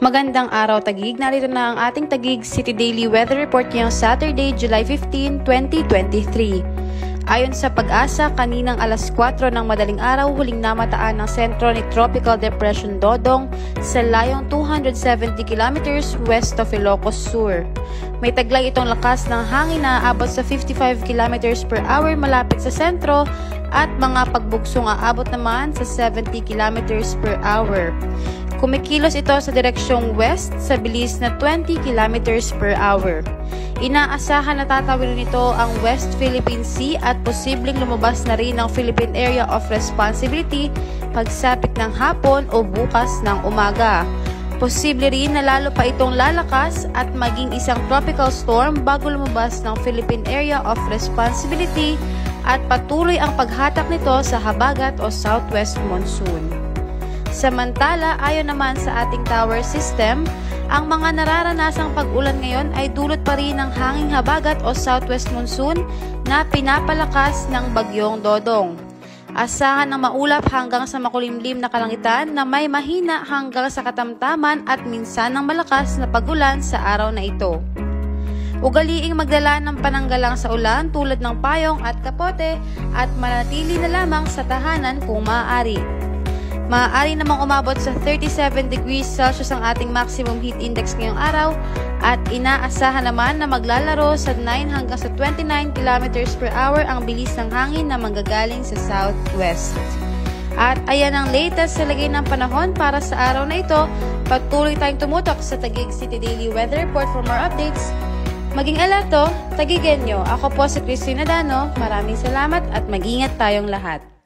Magandang araw Taguig, narito na ang ating Taguig City Daily Weather Report ngayong Saturday, July 15, 2023. Ayon sa Pag-asa, kaninang alas 4 ng madaling araw, huling namataan ng sentro ni Tropical Depression Dodong sa layong 270 kilometers west of Ilocos Sur. May taglay itong lakas ng hangin na aabot sa 55 kilometers per hour malapit sa sentro at mga pagbugsong aabot naman sa 70 kilometers per hour. Kumikilos ito sa direksyong west sa bilis na 20 kilometers per hour. Inaasahan na tatawid nito ang West Philippine Sea at posibleng lumabas na rin ng Philippine Area of Responsibility pagsapit ng hapon o bukas ng umaga. Posible rin na lalo pa itong lalakas at maging isang tropical storm bago lumabas ng Philippine Area of Responsibility at patuloy ang paghatak nito sa habagat o southwest monsoon. Samantala, ayon naman sa ating tower system, ang mga nararanasang pag-ulan ngayon ay dulot pa rin ng hanging habagat o southwest monsoon na pinapalakas ng bagyong Dodong. Asahan ng maulap hanggang sa makulimlim na kalangitan na may mahina hanggang sa katamtaman at minsan ng malakas na pag-ulan sa araw na ito. Ugaliing magdala ng pananggalang sa ulan tulad ng payong at kapote at manatili na lamang sa tahanan kung maaari. Maaari namang umabot sa 37 degrees Celsius ang ating maximum heat index ngayong araw at inaasahan naman na maglalaro sa 9 hanggang sa 29 kilometers per hour ang bilis ng hangin na manggagaling sa southwest. At ayan ang latest sa lagay ng panahon para sa araw na ito. Patuloy tayong tumutok sa Taguig City Daily Weather Report for more updates. Maging alerto, Taguigenyo. Ako po si Christina Dano. Maraming salamat at mag-ingat tayong lahat.